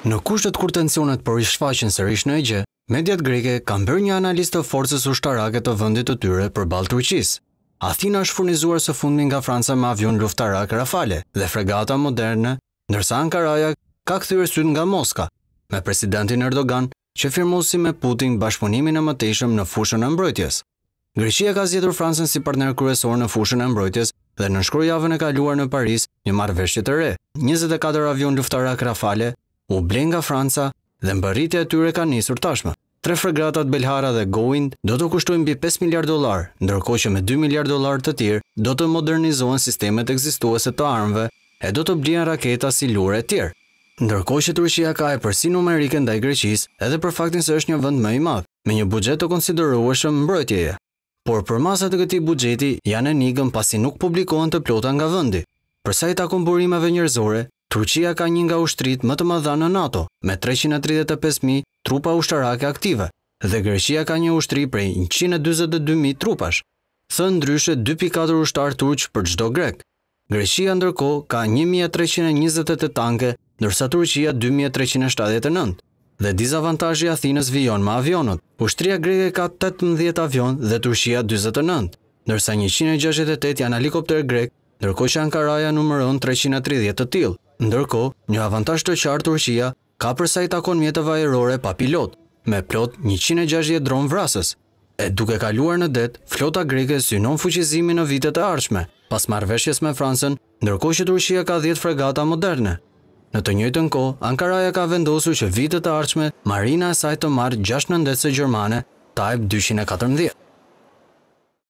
Në kushtet kur tensionet po rishfaqen sërish në Egje, mediat greke kanë bërë një analizë të forcës ushtarake të vendit të tyre përballë Turqisë. Athina është furnizuar së fundmi nga Franca me avion luftarak Rafale dhe fregata moderne, ndërsa Ankaraja ka kthyer syt nga Moska, me presidentin Erdogan që firmosi me Putin bashkëpunimin e mëtejshëm në fushën e mbrojtjes. Greqia ka zgjedhur Francën si partner kryesor në fushën e mbrojtjes dhe nënshkroi javën e kaluar në Paris një marrëveshje të re. 24 avion luftarak Rafale u blen nga Franca dhe mbërritja e tyre ka nisur tashmë. 3 fregatat Belhara dhe Gowind do të kushtojnë mbi 5 miliard dollar, ndërkohë që me 2 miliard dollar të tjerë do të modernizohen sistemet ekzistuese të armëve e do të blihen raketa si lure e tjerë. Ndërkohë që Turqia ka epërsi numerike ndaj Greqisë, edhe për faktin se është një vend më i madh, me një buxhet të konsiderueshëm mbrojtjeje. Por përmasat e këtij buxheti janë enigëm pasi nuk publikohen të plota nga vendi. Për sa i takon burimeve njerëzore, Turqia ka një nga ushtrit më të mëdha në NATO, me 335.000 trupa ushtarake aktive, dhe Greqia ka një ushtri prej 142.000 trupash, thënë ndryshe 2.4 ushtar turq për çdo grek. Greqia ndërkohë ka 1.328 tanke, ndërsa Turqia 2.379, dhe dizavantazhi i Athinës vijon me avionët. Ushtria greke ka 18 avion dhe Turqia 49, ndërsa 168 janë helikopter grek, ndërkohë që Ankaraja numëron 330 të tillë. Ndërkohë, një avantazh të qartë Turqia ka për sa i takon mjeteve ajrore pa pilot, me plot 160 dron vrasës. E duke kaluar në det, flota greke synon fuqizimin në vitet e ardhshme, pas marrëveshjes me Francën, ndërkohë që Turqia ka 10 fregata moderne. Në të njëjtën kohë, Ankaraja ka vendosur që vitet e ardhshme marina e saj të marrë 6 nëndetse gjermane Type 214.